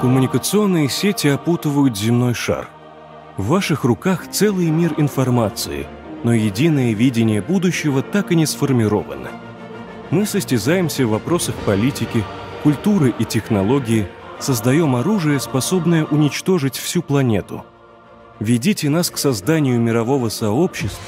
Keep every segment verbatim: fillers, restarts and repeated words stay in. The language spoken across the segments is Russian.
Коммуникационные сети опутывают земной шар. В ваших руках целый мир информации, но единое видение будущего так и не сформировано. Мы состязаемся в вопросах политики, культуры и технологии, создаем оружие, способное уничтожить всю планету. Ведите нас к созданию мирового сообщества.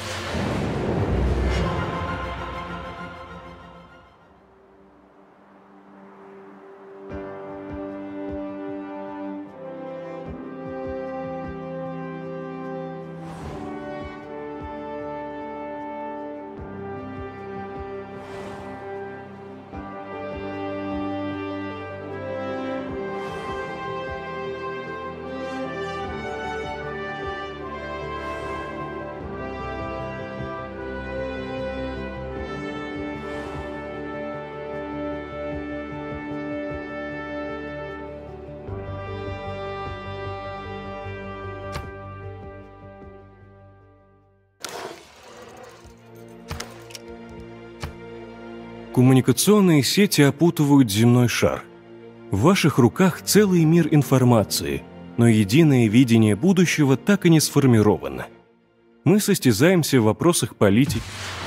Коммуникационные сети опутывают земной шар. В ваших руках целый мир информации, но единое видение будущего так и не сформировано. Мы состязаемся в вопросах политики.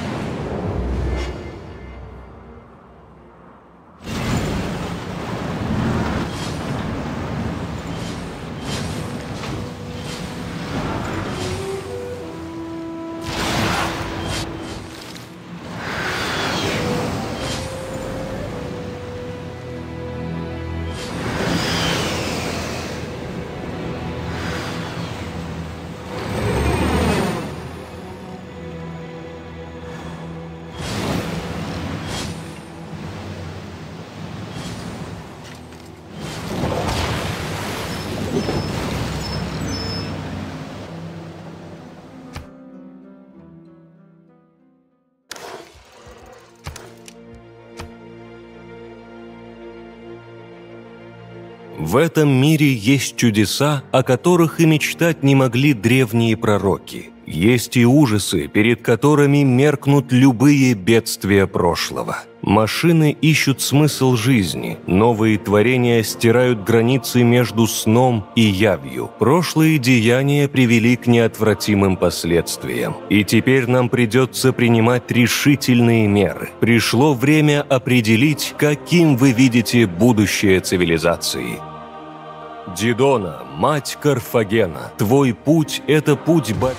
В этом мире есть чудеса, о которых и мечтать не могли древние пророки. Есть и ужасы, перед которыми меркнут любые бедствия прошлого. Машины ищут смысл жизни, новые творения стирают границы между сном и явью. Прошлые деяния привели к неотвратимым последствиям. И теперь нам придется принимать решительные меры. Пришло время определить, каким вы видите будущее цивилизации. Дидона, мать Карфагена, твой путь – это путь ба...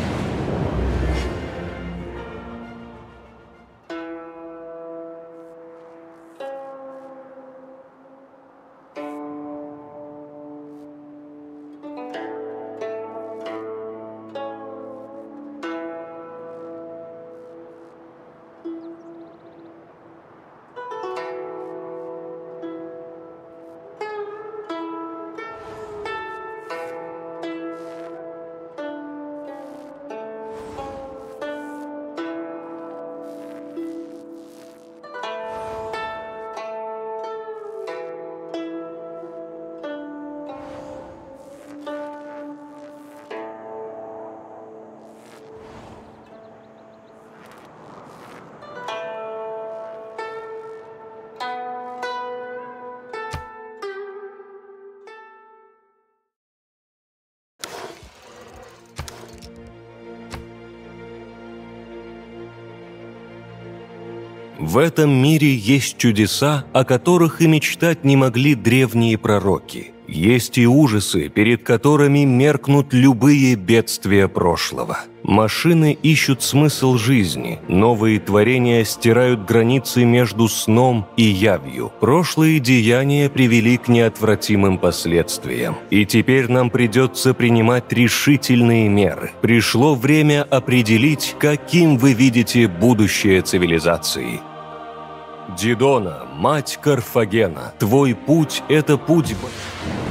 В этом мире есть чудеса, о которых и мечтать не могли древние пророки. Есть и ужасы, перед которыми меркнут любые бедствия прошлого. Машины ищут смысл жизни, новые творения стирают границы между сном и явью. Прошлые деяния привели к неотвратимым последствиям. И теперь нам придется принимать решительные меры. Пришло время определить, каким вы видите будущее цивилизации. Дидона, мать Карфагена, твой путь – это путь...